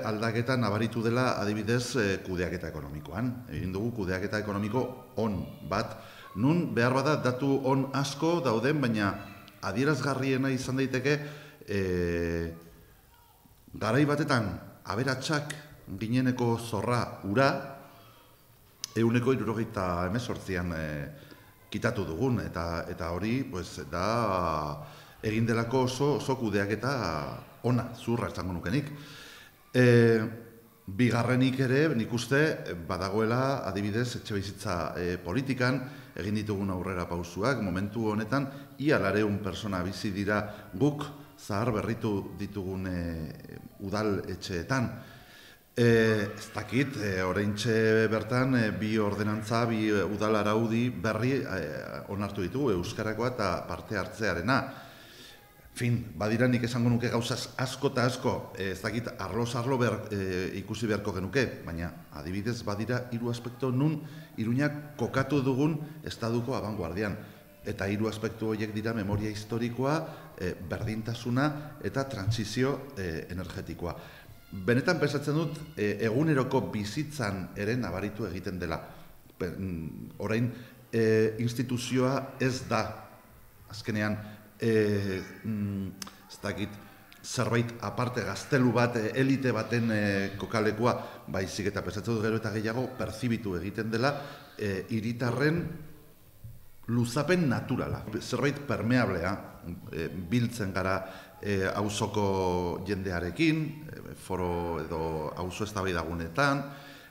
Aldaketa nabaritu dela adibidez kudeaketa ekonomikoan. Egin dugu kudeaketa ekonomiko on bat. Nun behar bada datu on asko dauden, baina adierazgarriena izan daiteke garai batetan aberatsak gineneko zorra ura 178an kitatu dugun, eta hori da egin delako oso kudeaketa ona, zurra esango nukenik. Bigarrenik ere, nik uste, badagoela adibidez etxebizitza politikan egin ditugun aurrera pausuak, momentu honetan, ia 400 persona bizi dira guk zahar berritu ditugun udal etxeetan. Ez dakit, oraintxe bertan, bi ordenantza, bi udal araudi berri onartu ditugu, euskarakoa eta parte hartzearena. Badira nik esango nuke gauzaz asko eta asko, ez dakit arlo ikusi beharko genuke, baina adibidez badira 3 aspektu nun Iruñak kokatu dugun estaduko abanguardian. Eta 3 aspektu horiek dira memoria historikoa, berdintasuna eta trantsizio energetikoa. Benetan pensatzen dut, eguneroko bizitzan ere nabaritu egiten dela. Orain, instituzioa ez da, azkenean, ez dakit, zerbait aparte gaztelu bat, elite baten kokalekua, baizik eta pensatzen dut gero eta gehiago perzibitu egiten dela, hiritarren luzapen naturala. Zerbait permeablea, biltzen gara auzoko jendearekin, foro edo auzo eztabaidagunetan,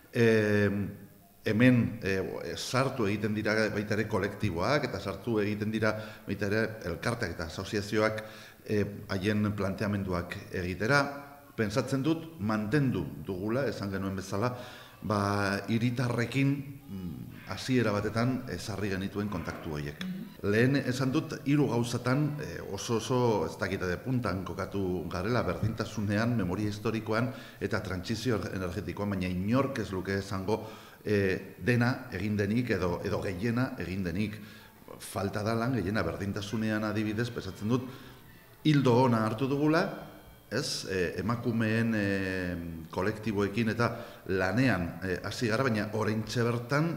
hemen sartu egiten dira baita ere kolektiboak, eta sartu egiten dira baita ere elkarteak eta asoziazioak haien planteamenduak egitera. Pentsatzen dut mantendu dugula, esan genuen bezala, hiritarrekin hasiera batetan ezarri genituen kontaktu horiek. Lehen esan dut 3 gauzatan oso ez dakite puntan kokatu garela, berdintasunean, memoria historikoan eta trantsizio energetikoan, baina inork ez luke esango dena egin denik edo gehiena egin denik. Falta da lan gehiena berdintasunean adibidez, pensatzen dut, hildo ona hartu dugula, emakumeen kolektiboekin eta lanean hasi gara, baina oraintxe bertan,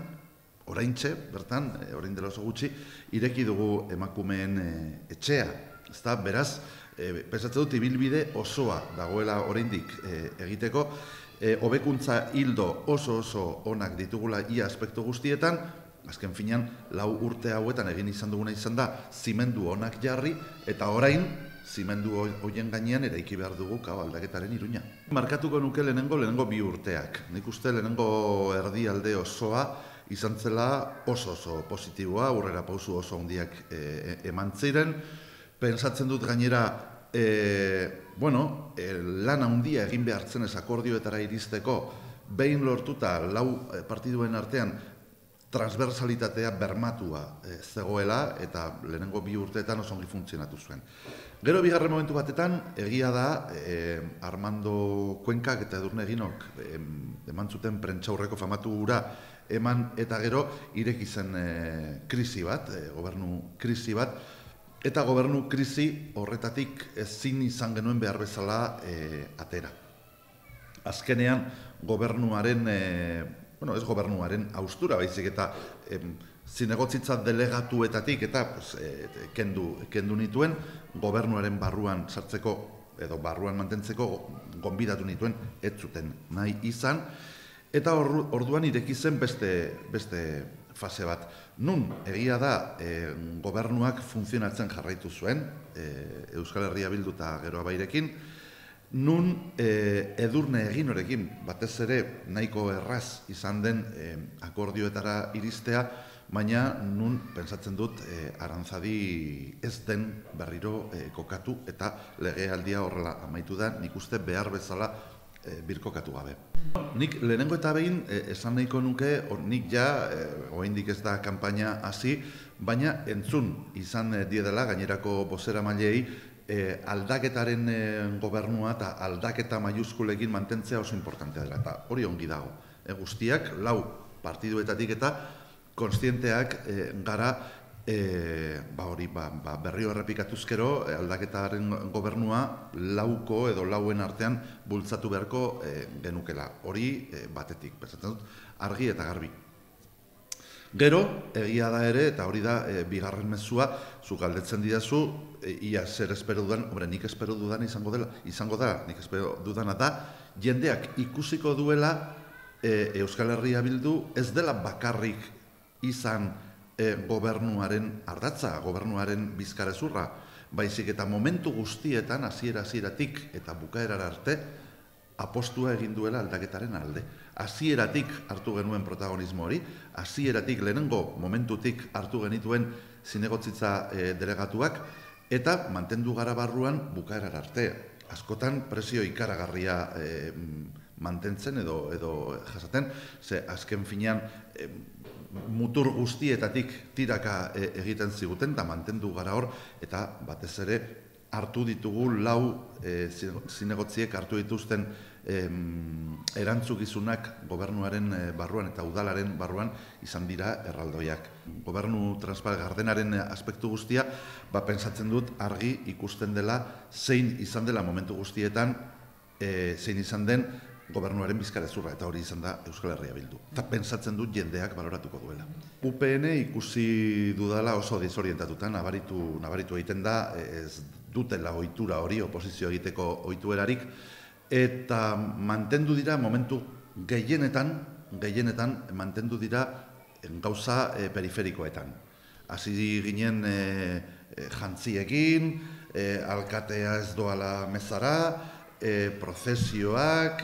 orain dela oso gutxi, ireki dugu emakumeen etxea. Beraz, pentsatzen dut ibilbide osoa dagoela oraindik egiteko, hobekuntza hildo oso onak ditugula ia aspektu guztietan, azken finean 4 urte hauetan egin izan duguna izan da zimendu onak jarri, eta orain zimendu horien gainean eraiki behar dugu aldaketaren Iruña. Markatuko nuke lehenengo 2 urteak. Nik uste lehenengo erdialde osoa izan zela oso positiboa, aurrera pausu oso handiak eman ziren. Pentsatzen dut gainera, lan handia egin behar zenez akordioetara iristeko, behin lortuta 4 partiduen artean transversalitatea bermatua zegoela, eta lehenengo 2 urteetan oso ongi funtzionatu zuen. Gero bigarren momentu batetan, egia da, Armando Kuenkak eta Edurne Eginok eman zuten prentsaurreko famatu hura eman, eta gero ireki zen krisi bat, gobernu krisi bat, eta gobernu krisi horretatik ezin izan genuen behar bezala atera. Azkenean, gobernuaren, ez gobernuaren haustura baizik, eta zinegotzitza delegatuetatik eta kendu nituen, gobernuaren barruan sartzeko edo barruan mantentzeko gonbidatu nituen ez zuten nahi izan, eta orduan ireki zen beste fase bat. Nun, egia da, gobernuak funtzionatzen jarraitu zuen, Euskal Herria Bildu eta Gero Abairekin, nun Edurne Eginorekin batez ere nahiko erraz izan den akordioetara iristea, baina nun pentsatzen dut Aranzadi ez den berriro kokatu eta legealdia horrela amaitu da, nik uste behar bezala birkokatu gabe. Nik lehenengo eta behin esan nahiko nuke, nik ja, oraindik ez da kanpaina hasi, baina entzun izan diedela gainerako bozeramaileei aldaketaren gobernua eta aldaketa maiuskulekin mantentzea oso importantea dela, eta hori ongi dago. Guztiak, 4 partiduetatik eta kontzienteak gara hori berrio errepikatuzkero aldaketaren gobernua lauko edo lauen artean bultzatu beharko genukela. Hori batetik, pentsatzen dut, argi eta garbi. Gero, egia da ere, eta hori da bigarren mezua, zuk galdetzen didazu, ia zer espero dudan, nik espero dudan izango da, nik espero dudana da, jendeak ikusiko duela Euskal Herria Bildu ez dela bakarrik izan gobernuaren ardatza, gobernuaren bizkarrezurra, baizik eta momentu guztietan, hasieratik eta bukaerara arte, apostua egin duela aldaketaren alde. Hasieratik hartu genuen protagonismo hori, hasieratik lehenengo momentutik hartu genituen zinegotzitza delegatuak, eta mantendu gara barruan bukaerara arte. Askotan presio ikaragarria mantentzen edo jasaten, ze azken finean mutur guztietatik tiraka egiten ziguten, eta mantendu gara hor, eta batez ere hartu ditugu lau zinegotziek hartu dituzten erantzukizunak gobernuaren barruan eta udalaren barruan izan dira erraldoiak. Gobernu transparentzia gardenaren aspektu guztia, pentsatzen dut argi ikusten dela zein izan dela momentu guztietan, zein izan den gobernuaren bizkarrezurra, eta hori izan da Euskal Herria Bildu. Eta pentsatzen dut jendeak baloratuko duela. UPN ikusi dudala oso desorientatuta, nabaritu egiten da, ez dutela ohitura hori, oposizio egiteko ohituerarik, eta mantendu dira momentu gehienetan mantendu dira gauza periferikoetan. Hasi ginen jantziekin, alkatea ez doala mezara, prozesioak,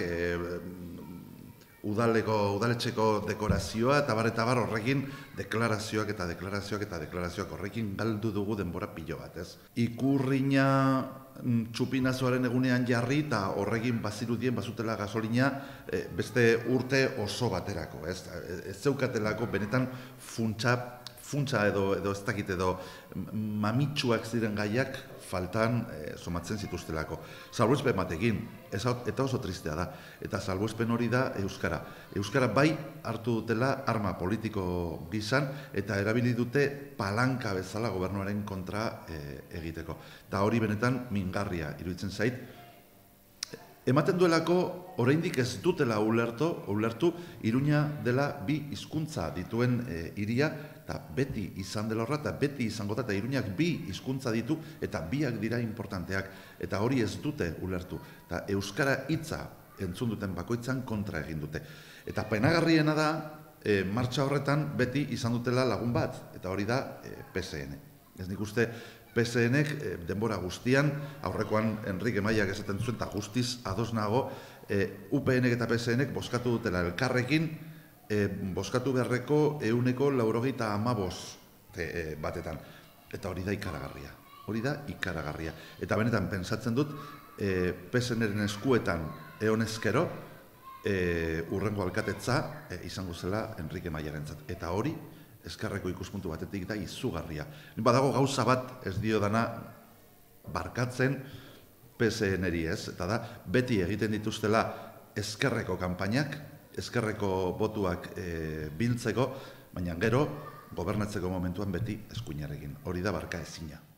udaletxeko dekorazioa, eta bar horrekin deklarazioak horrekin galdu dugu denbora pilo bat, ez? Ikurrina txupinazoaren egunean jarri, eta horrekin bazirudien bazutela gasolina beste urte oso baterako, ez? Ez zeukatelako benetan funtsa edo ez dakit edo mamitsuak ziren gaiak faltan somatzen zituztelako. Salbuespen batekin, eta oso tristea da. Eta salbuespen hori da Euskara. Euskara bai hartu dutela arma politiko gizan eta erabili dute palanka bezala gobernuaren kontra egiteko. Eta hori benetan mingarria iruditzen zait. Ematen duelako, oraindik ez dutela ulertu, Iruña dela bi hizkuntza dituen hiria, eta beti izan dela horra, eta beti izango da, eta Iruñak bi hizkuntza ditu, eta biak dira importanteak, eta hori ez dute ulertu. Eta euskara hitza entzun duten bakoitzan kontra egin dute. Eta penagarriena da, martxa horretan beti izan dutela lagun bat, eta hori da PSN. Ez nik uste, PSNek denbora guztian, aurrekoan Enrique Maiak esaten zuen, eta guztiz ados nago, UPNek eta PSNek bozkatu dutela elkarrekin, bozkatu beharreko 95% batetan. Eta hori da ikaragarria. Eta benetan pentsatzen dut, PSNren eskuetan eonezkero, urrengo alkatetza izango zela Enrique Maiarentzat. Eta hori, ezkerreko ikuspuntu batetik da izugarria. Badago gauza bat ez dio dana barkatzen PSN-eri, ez? Eta da, beti egiten dituztela ezkerreko kanpainak, ezkerreko botuak biltzeko, baina gero, gobernatzeko momentuan beti eskuinarekin. Hori da barka ezina.